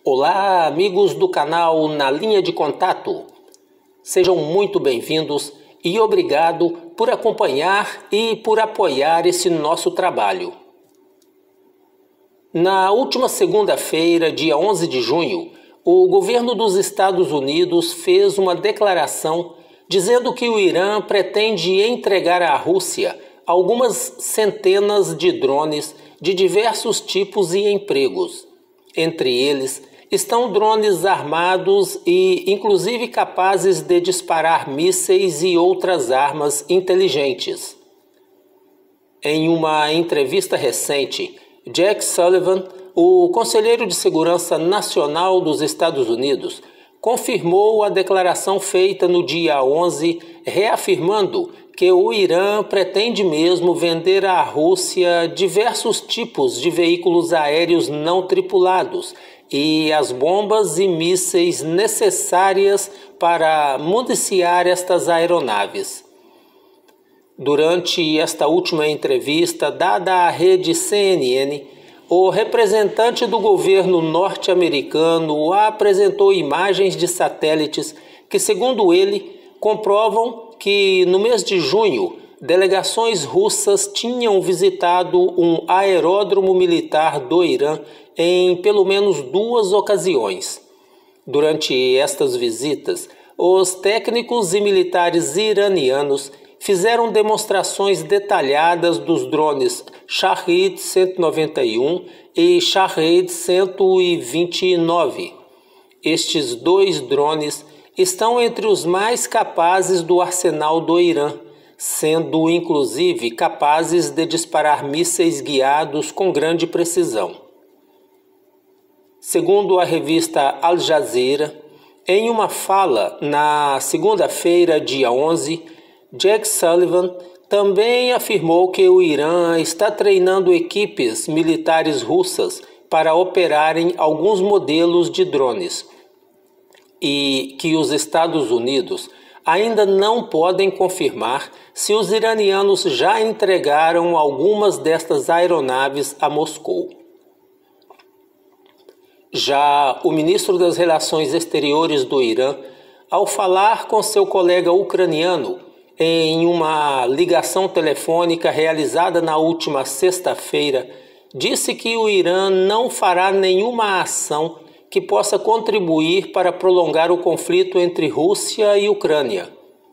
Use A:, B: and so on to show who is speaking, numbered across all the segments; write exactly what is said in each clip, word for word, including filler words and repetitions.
A: Olá, amigos do canal Na Linha de Contato. Sejam muito bem-vindos e obrigado por acompanhar e por apoiar esse nosso trabalho. Na última segunda-feira, dia onze de junho, o governo dos Estados Unidos fez uma declaração dizendo que o Irã pretende entregar à Rússia algumas centenas de drones de diversos tipos e empregos. Entre eles estão drones armados e, inclusive, capazes de disparar mísseis e outras armas inteligentes. Em uma entrevista recente, Jake Sullivan, o conselheiro de Segurança Nacional dos Estados Unidos, confirmou a declaração feita no dia onze, reafirmando que o Irã pretende mesmo vender à Rússia diversos tipos de veículos aéreos não tripulados e as bombas e mísseis necessárias para municiar estas aeronaves. Durante esta última entrevista dada à rede C N N, o representante do governo norte-americano apresentou imagens de satélites que, segundo ele, comprovam que no mês de junho, delegações russas tinham visitado um aeródromo militar do Irã em pelo menos duas ocasiões. Durante estas visitas, os técnicos e militares iranianos fizeram demonstrações detalhadas dos drones Shahed cento e noventa e um e Shahed cento e vinte e nove. Estes dois drones estão entre os mais capazes do arsenal do Irã, sendo inclusive capazes de disparar mísseis guiados com grande precisão. Segundo a revista Al Jazeera, em uma fala na segunda-feira, dia onze, Jake Sullivan também afirmou que o Irã está treinando equipes militares russas para operarem alguns modelos de drones e que os Estados Unidos ainda não podem confirmar se os iranianos já entregaram algumas destas aeronaves a Moscou. Já o ministro das Relações Exteriores do Irã, ao falar com seu colega ucraniano em uma ligação telefônica realizada na última sexta-feira, disse que o Irã não fará nenhuma ação que possa contribuir para prolongar o conflito entre Rússia e Ucrânia.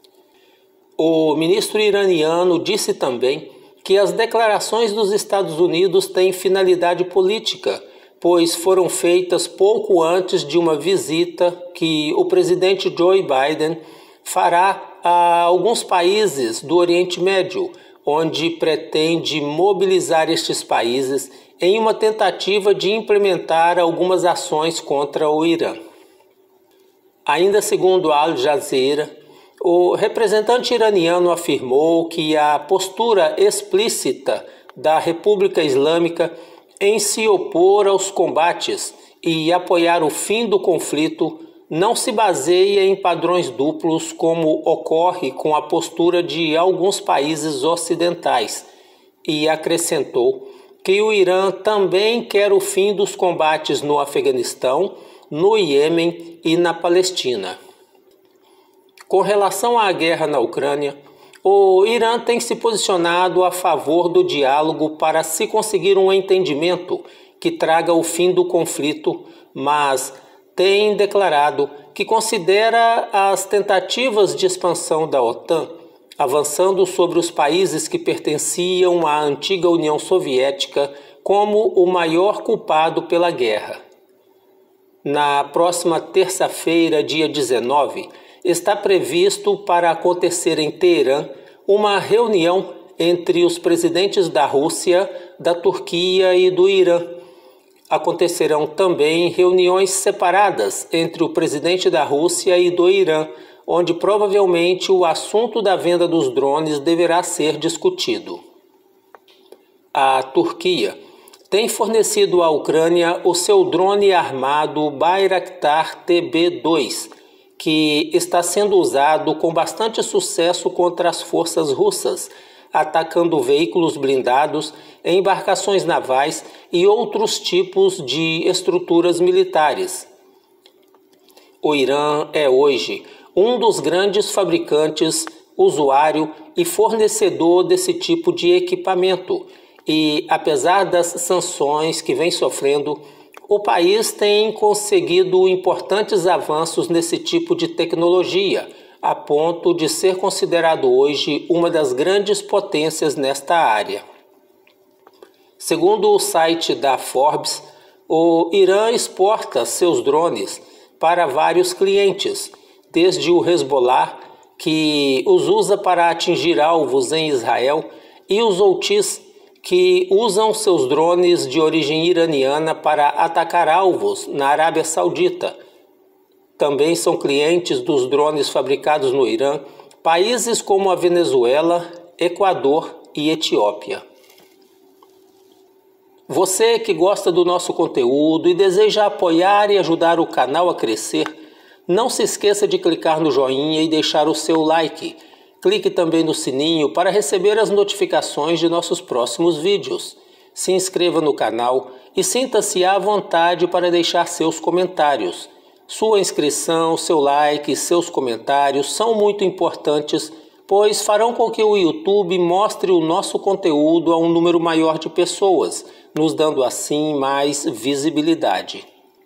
A: O ministro iraniano disse também que as declarações dos Estados Unidos têm finalidade política, pois foram feitas pouco antes de uma visita que o presidente Joe Biden fará a alguns países do Oriente Médio, onde pretende mobilizar estes países em uma tentativa de implementar algumas ações contra o Irã. Ainda segundo a Al Jazeera, o representante iraniano afirmou que a postura explícita da República Islâmica em se opor aos combates e apoiar o fim do conflito não se baseia em padrões duplos como ocorre com a postura de alguns países ocidentais, e acrescentou que o Irã também quer o fim dos combates no Afeganistão, no Iêmen e na Palestina. Com relação à guerra na Ucrânia, o Irã tem se posicionado a favor do diálogo para se conseguir um entendimento que traga o fim do conflito, mas tem declarado que considera as tentativas de expansão da OTAN, avançando sobre os países que pertenciam à antiga União Soviética, como o maior culpado pela guerra. Na próxima terça-feira, dia dezenove, está previsto para acontecer em Teherã uma reunião entre os presidentes da Rússia, da Turquia e do Irã. Acontecerão também reuniões separadas entre o presidente da Rússia e do Irã, onde provavelmente o assunto da venda dos drones deverá ser discutido. A Turquia tem fornecido à Ucrânia o seu drone armado Bayraktar T B dois, que está sendo usado com bastante sucesso contra as forças russas atacando veículos blindados, embarcações navais e outros tipos de estruturas militares. O Irã é hoje um dos grandes fabricantes, usuário e fornecedor desse tipo de equipamento e, apesar das sanções que vem sofrendo, o país tem conseguido importantes avanços nesse tipo de tecnologia, a ponto de ser considerado hoje uma das grandes potências nesta área. Segundo o site da Forbes, o Irã exporta seus drones para vários clientes, desde o Hezbollah, que os usa para atingir alvos em Israel, e os Houthis, que usam seus drones de origem iraniana para atacar alvos na Arábia Saudita. Também são clientes dos drones fabricados no Irã, países como a Venezuela, Equador e Etiópia. Você que gosta do nosso conteúdo e deseja apoiar e ajudar o canal a crescer, não se esqueça de clicar no joinha e deixar o seu like. Clique também no sininho para receber as notificações de nossos próximos vídeos. Se inscreva no canal e sinta-se à vontade para deixar seus comentários. Sua inscrição, seu like e seus comentários são muito importantes, pois farão com que o YouTube mostre o nosso conteúdo a um número maior de pessoas, nos dando assim mais visibilidade.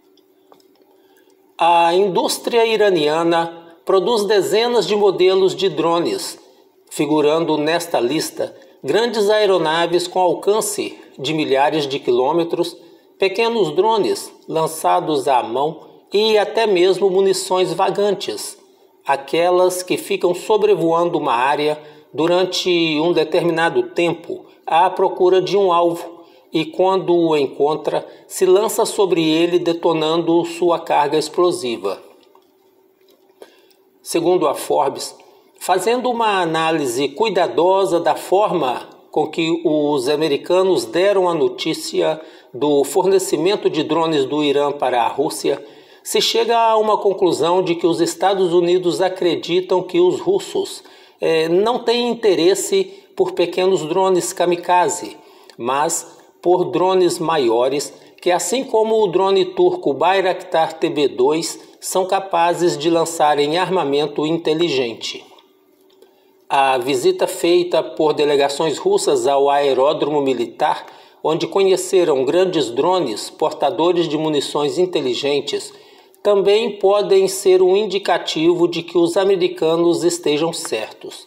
A: A indústria iraniana produz dezenas de modelos de drones, figurando nesta lista grandes aeronaves com alcance de milhares de quilômetros, pequenos drones lançados à mão e até mesmo munições vagantes, aquelas que ficam sobrevoando uma área durante um determinado tempo à procura de um alvo e, quando o encontra, se lança sobre ele detonando sua carga explosiva. Segundo a Forbes, fazendo uma análise cuidadosa da forma com que os americanos deram a notícia do fornecimento de drones do Irã para a Rússia, se chega a uma conclusão de que os Estados Unidos acreditam que os russos eh, não têm interesse por pequenos drones kamikaze, mas por drones maiores que, assim como o drone turco Bayraktar T B dois, são capazes de lançarem armamento inteligente. A visita feita por delegações russas ao aeródromo militar, onde conheceram grandes drones portadores de munições inteligentes, também podem ser um indicativo de que os americanos estejam certos.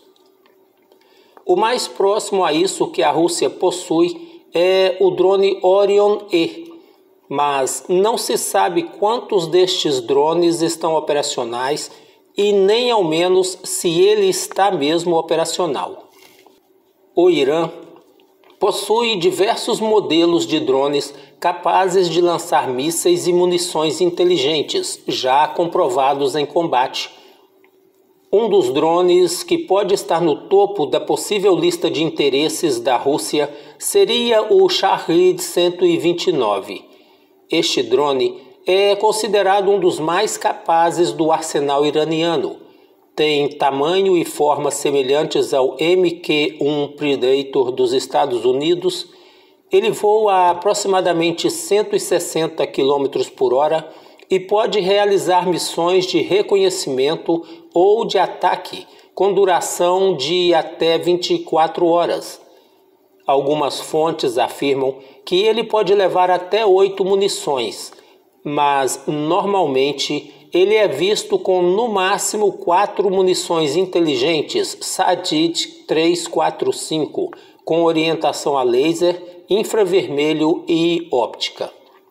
A: O mais próximo a isso que a Rússia possui é o drone Orion E, mas não se sabe quantos destes drones estão operacionais e nem ao menos se ele está mesmo operacional. O Irã possui diversos modelos de drones capazes de lançar mísseis e munições inteligentes, já comprovados em combate. Um dos drones que pode estar no topo da possível lista de interesses da Rússia seria o Shahed cento e vinte e nove. Este drone é considerado um dos mais capazes do arsenal iraniano. Tem tamanho e forma semelhantes ao M Q um Predator dos Estados Unidos. Ele voa a aproximadamente cento e sessenta quilômetros por hora e pode realizar missões de reconhecimento ou de ataque com duração de até vinte e quatro horas. Algumas fontes afirmam que ele pode levar até oito munições, mas normalmente ele é visto com no máximo quatro munições inteligentes Sadid trezentos e quarenta e cinco, com orientação a laser, infravermelho e óptica.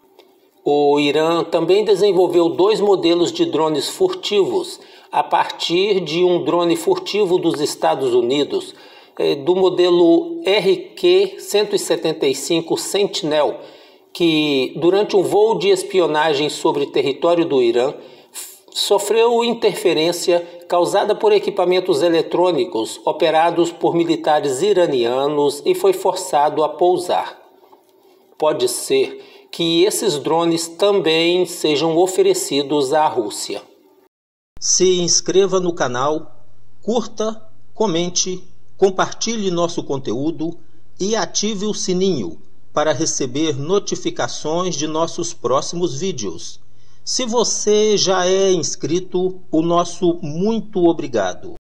A: O Irã também desenvolveu dois modelos de drones furtivos a partir de um drone furtivo dos Estados Unidos, do modelo R Q cento e setenta e cinco Sentinel, que durante um voo de espionagem sobre território do Irã sofreu interferência causada por equipamentos eletrônicos operados por militares iranianos e foi forçado a pousar. Pode ser que esses drones também sejam oferecidos à Rússia. Se inscreva no canal, curta, comente
B: compartilhe nosso conteúdo e ative o sininho para receber notificações de nossos próximos vídeos. Se você já é inscrito, o nosso muito obrigado.